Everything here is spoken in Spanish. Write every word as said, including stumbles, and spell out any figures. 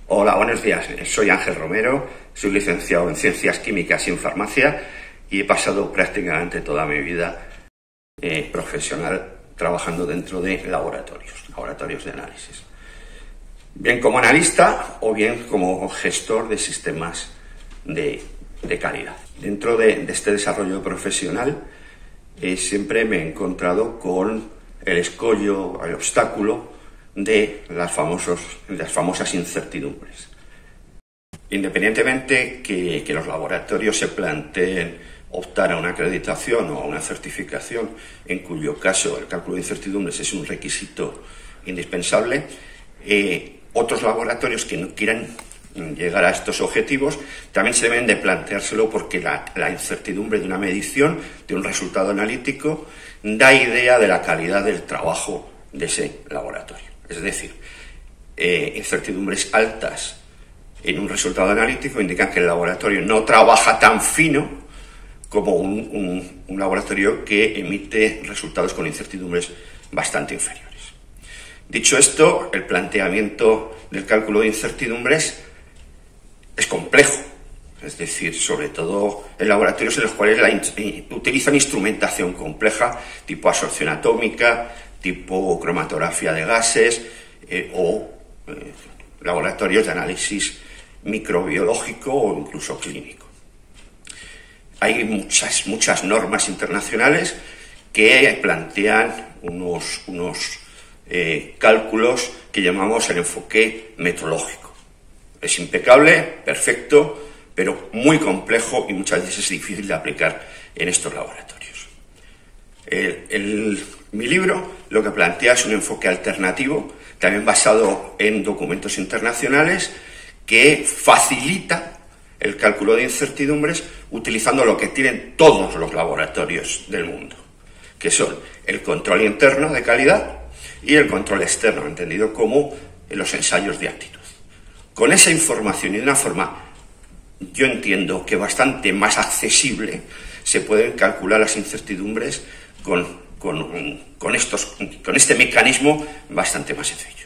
Hola, buenos días. Soy Ángel Romero, soy licenciado en Ciencias Químicas y en Farmacia y he pasado prácticamente toda mi vida eh, profesional trabajando dentro de laboratorios, laboratorios de análisis. Bien como analista o bien como gestor de sistemas de, de calidad. Dentro de, de este desarrollo profesional eh, siempre me he encontrado con el escollo, el obstáculo de las, famosos, las famosas incertidumbres. Independientemente que, que los laboratorios se planteen optar a una acreditación o a una certificación, en cuyo caso el cálculo de incertidumbres es un requisito indispensable, eh, otros laboratorios que no quieran llegar a estos objetivos también se deben de planteárselo, porque la, la incertidumbre de una medición, de un resultado analítico, da idea de la calidad del trabajo de ese laboratorio. Es decir, eh, incertidumbres altas en un resultado analítico indican que el laboratorio no trabaja tan fino como un, un, un laboratorio que emite resultados con incertidumbres bastante inferiores. Dicho esto, el planteamiento del cálculo de incertidumbres es complejo, es decir, sobre todo en laboratorios en los cuales la, utilizan instrumentación compleja, tipo absorción atómica, tipo cromatografía de gases eh, o eh, laboratorios de análisis microbiológico o incluso clínico. Hay muchas, muchas normas internacionales que plantean unos, unos eh, cálculos que llamamos el enfoque metodológico. Es impecable, perfecto, pero muy complejo y muchas veces es difícil de aplicar en estos laboratorios. El, el, mi libro lo que plantea es un enfoque alternativo, también basado en documentos internacionales, que facilita el cálculo de incertidumbres utilizando lo que tienen todos los laboratorios del mundo, que son el control interno de calidad y el control externo, entendido como los ensayos de aptitud. Con esa información y de una forma, yo entiendo que bastante más accesible, se pueden calcular las incertidumbres con, con, con, estos, con este mecanismo bastante más sencillo.